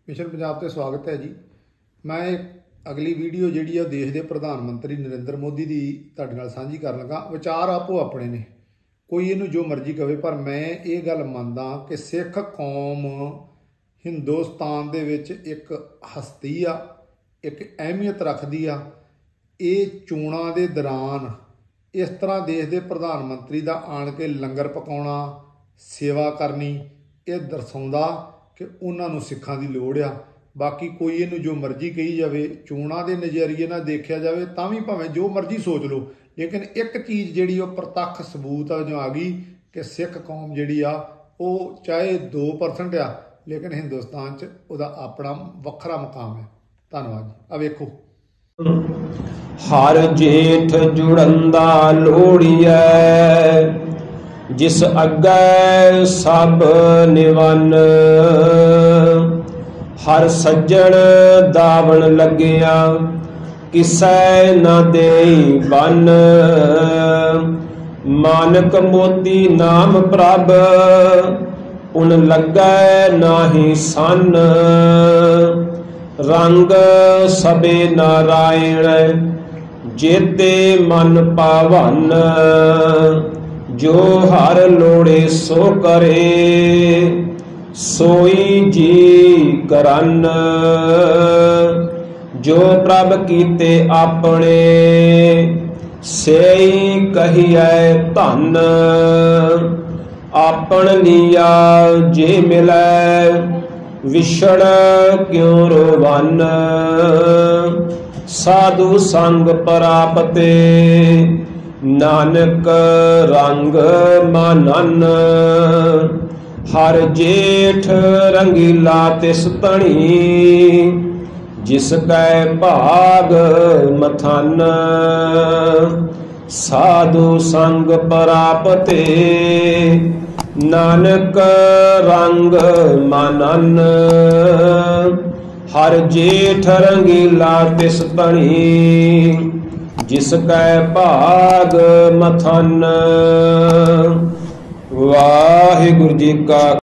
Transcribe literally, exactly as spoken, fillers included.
Mission Punjab ते स्वागत है जी। मैं अगली वीडियो जी देश के प्रधानमंत्री नरेंद्र मोदी की तुहाडे नाल सांझी कर लगा। विचार आपो अपने ने, कोई इनू जो मर्जी कहे, पर मैं ये गल मनदा कि सिख कौम हिंदुस्तान दे विच एक हस्ती आ, एक अहमियत रखती आ। ये चोणां दे दौरान इस तरह देश के प्रधानमंत्री का आण के लंगर पकाउणा, सेवा करनी, ये दर्शाउंदा कि उन्होंने सिखां की लोड़ आ। बाकी कोई इनू जो मर्जी कही जाए, चोणां दे नज़रिए नाल देखा जाए तां भी भावें जो मर्जी सोच लो, लेकिन एक चीज़ जिहड़ी वो प्रतख सबूत आ जो आ गई कि सिख कौम जिहड़ी आ वो चाहे दो परसेंट आ, लेकिन हिंदुस्तान च उहदा अपना वखरा मुकाम है। धन्नवाद जी। आ वेखो, हर जेठ जुड़ंदा लोड़िए, जिस अग्गै सब निवन। हर सज्जण दावण लगिया, किसै न देई बन। मानक मोती नाम प्रभ, उन लगै नाही सन। रंग सबे नारायण, जेते मन पावन। जो हर लोड़े सो करे, सोई जी करन। जो प्रभ कीते अपने, सेई कहिए धन। आपन लिया जे मिलै, विछड़ क्यों रोवन। साधु संग परापते, नानक रंग मानन। हर जेठ रंगीला तिस तणी, जिसकै भाग मथन। साधु संग परापते, नानक रंग मानन। हर जेठ रंगीला तिस तणी, जिसकै भाग मथन। वाहिगुरु जी का